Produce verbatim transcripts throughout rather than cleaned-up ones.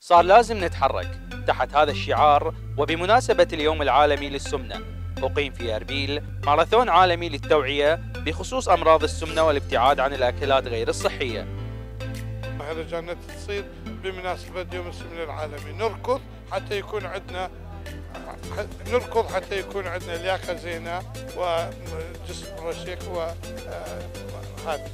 صار لازم نتحرك تحت هذا الشعار. وبمناسبة اليوم العالمي للسمنة أقيم في أربيل ماراثون عالمي للتوعية بخصوص أمراض السمنة والابتعاد عن الأكلات غير الصحية. مهرجانات تصير بمناسبة يوم السمنة العالمي، نركض حتى يكون عندنا نركض حتى يكون عندنا لياقة زينة وجسم رشيق وهذا.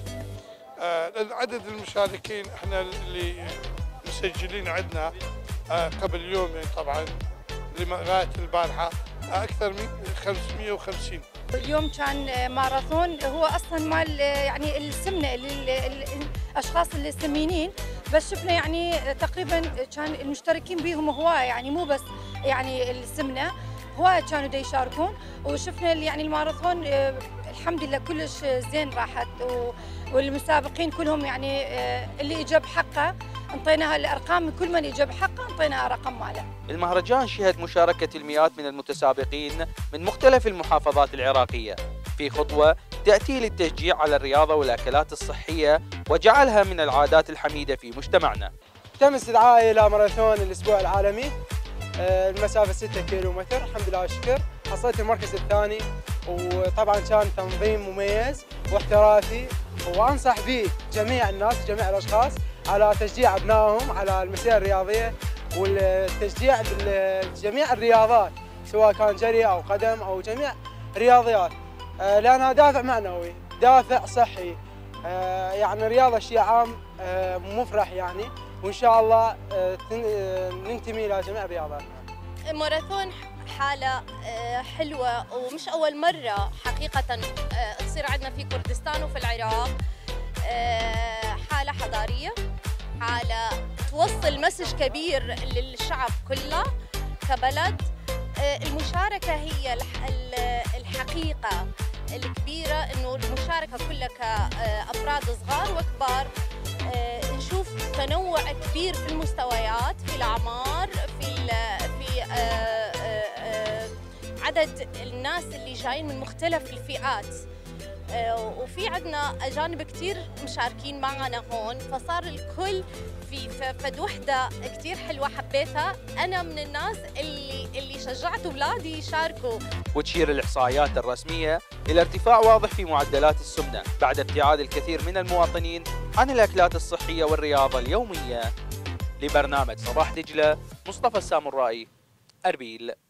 عدد المشاركين احنا اللي مسجلين عندنا قبل يومين طبعا لغاية البارحة أكثر من خمسمئة وخمسين. اليوم كان ماراثون هو أصلا مال يعني السمنة الأشخاص السمينين، بس شفنا يعني تقريبا كان المشتركين بهم هواية، يعني مو بس يعني السمنة، هواية كانوا دا يشاركون. وشفنا يعني الماراثون الحمد لله كلش زين راحت، والمسابقين كلهم يعني اللي إجاب حقه انطيناها الارقام، من كل من يجيب حقه انطيناها رقم ماله. المهرجان شهد مشاركة المئات من المتسابقين من مختلف المحافظات العراقية في خطوة تأتي للتشجيع على الرياضة والأكلات الصحية وجعلها من العادات الحميدة في مجتمعنا. تم استدعائي إلى ماراثون الأسبوع العالمي، المسافة ستة كيلو متر، الحمد لله والشكر حصلت المركز الثاني، وطبعا كان تنظيم مميز واحترافي، وأنصح به جميع الناس جميع الأشخاص على تشجيع أبنائهم على المسيرة الرياضية والتشجيع بجميع الرياضات سواء كان جري أو قدم أو جميع الرياضيات، لأنها دافع معنوي دافع صحي، يعني الرياضة شيء عام مفرح يعني، وإن شاء الله ننتمي إلى جميع الرياضات. ماراثون حالة حلوة ومش أول مرة حقيقة تصير عندنا في كردستان وفي العراق، حالة حضارية، حالة توصل مسج كبير للشعب كله كبلد. المشاركة هي الحقيقة الكبيرة، إنه المشاركة كلها كأفراد صغار وكبار، نشوف تنوع كبير في المستويات، في الأعمار، في في عدد الناس اللي جايين من مختلف الفئات، وفي عندنا أجانب كتير مشاركين معنا هون، فصار الكل في فد وحدة كتير حلوة حبيتها. أنا من الناس اللي اللي شجعت أولادي يشاركوا. وتشير الإحصائيات الرسمية إلى ارتفاع واضح في معدلات السمنة بعد ابتعاد الكثير من المواطنين عن الأكلات الصحية والرياضة اليومية. لبرنامج صباح دجلة، مصطفى السامرائي، أربيل.